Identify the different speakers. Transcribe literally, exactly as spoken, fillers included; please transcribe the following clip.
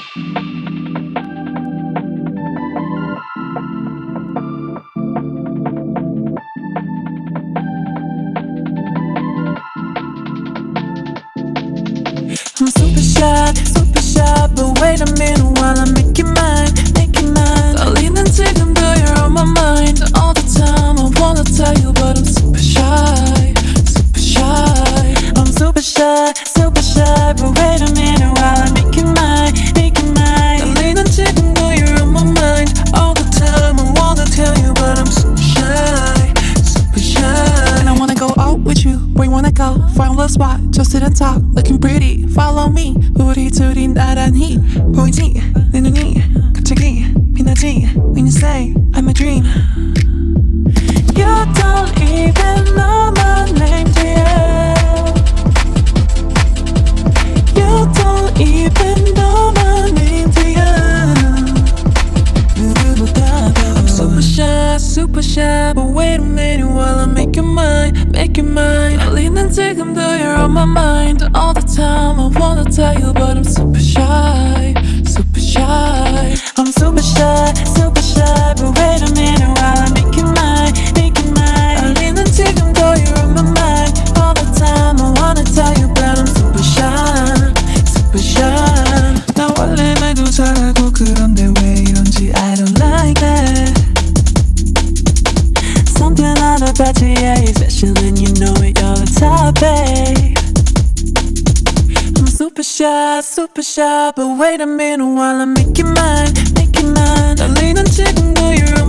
Speaker 1: I'm super shy, super shy, but wait a minute while I make you mine, make you mine. 떨리는 지금도 you're on my mind all the time. I wanna tell you, but I'm super shy, super shy. I'm super shy, super shy, but wait a minute while I make you mine, make you mine. 떨리는 지금도 you're on my mind all the time. I wanna tell you, but I'm super shy, super shy. And I wanna go out with you. Where you wanna go? Find a spot, just sit and talk, looking pretty. Follow me. 우리둘이 나란히 보이지? 내 눈이 갑자기 빛나지? When you say I'm a dream. You don't even know my name, dear. You don't even know my name, dear. I'm super shy, super shy, but wait a minute while I make you mine, make you mine. 떨리는 지금도 you're on my mind all the time. I wanna tell you, but I'm super shy, super shy. I'm super shy, super shy, but wait a minute while I make you mine, make you mine. 떨리는 지금도 you're on my mind all the time. I wanna tell you, but I'm super shy, super shy. 나 원래 말도 잘하고 그런데 왜 이런지 I don't like that. Something about you, yeah, you're special and you know it, you're the top, babe. I'm super shy, super shy, but wait a minute while I make you mine, make you mine. 떨리는 지금도 you're